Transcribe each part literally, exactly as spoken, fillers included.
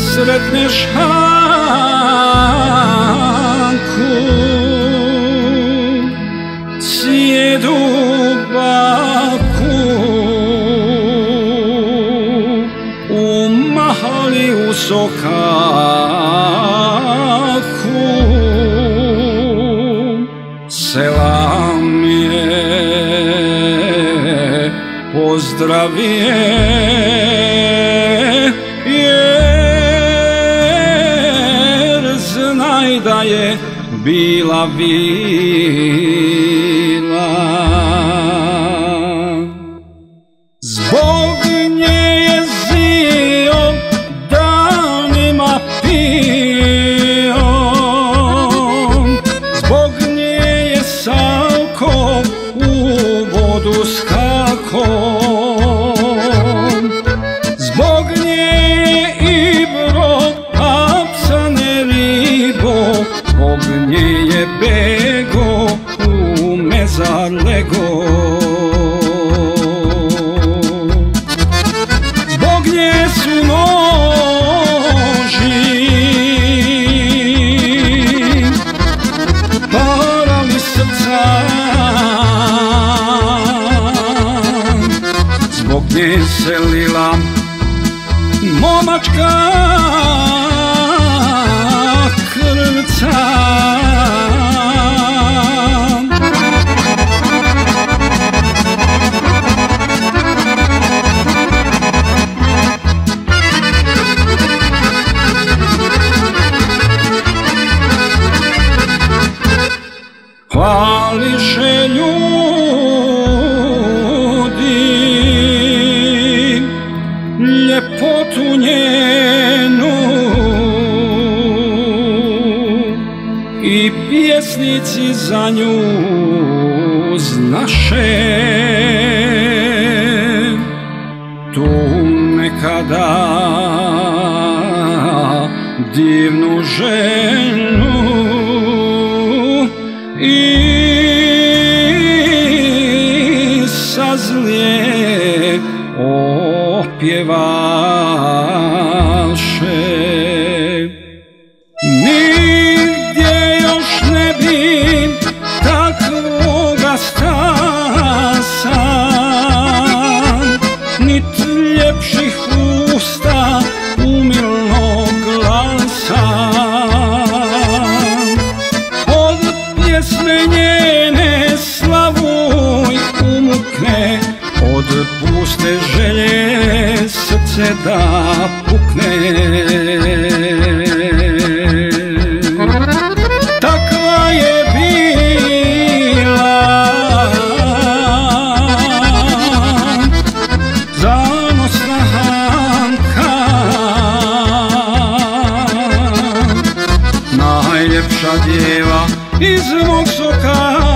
sretneš Hanku, sjedu baku, u mahali u sokaku, selam je pozdravije, jer znaj da je bila vila. Zbog nje je zio danima pio, zbog nje je Savko u vodu skako, zbog nje je Ibro apsa ne ribo, zbog nje je Bego u mezar lego. Zbog nje su noži parali srca, zbog nje se lila momačka krvca. Hvališe ljudi ljepotu njenu i pjesnici za nju znaše tu nekada divnu ženu i sazlije opjevaše. Nigdje još ne bi takvoga stasa, nit ljepših usta umilnog glasa. Od pjesme njene slavuj umukne, od puste želje srce da pukne. Takva je bila zanosna Hanka, najljepša djeva iz mog sokaka.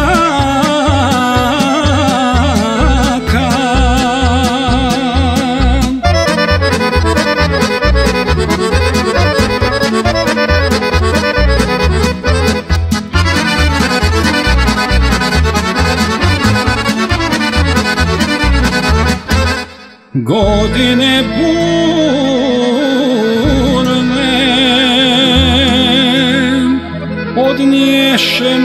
Godine burne odniješe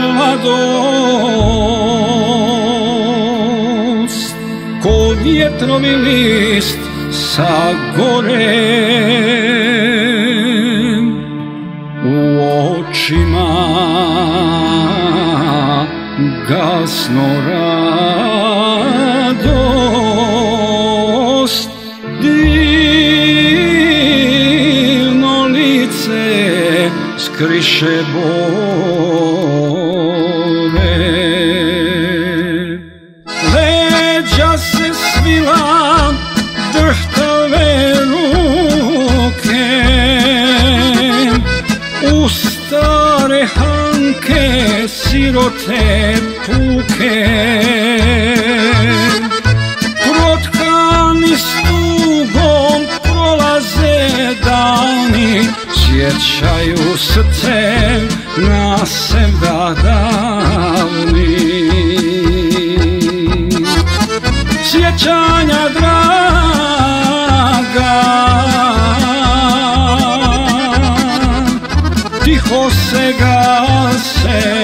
mladost, ko vjetrovi list sa gore. U očima gasno radost, divno lice skriše bore. Leđa se svila drhtave ruke, u stare Hanke sirote puke. Protkani s tugom prolaze dani, sjećaju srce na seba davni. Sjećanja draga tiho se gase,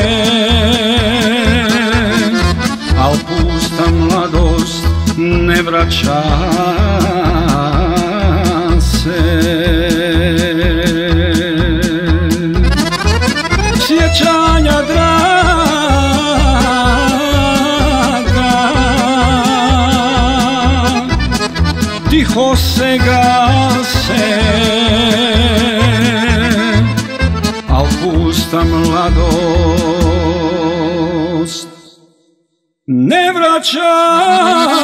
al pusta mladost ne vraća se. Sjećanja draga tiho se gase, al pusta mladost ne vraća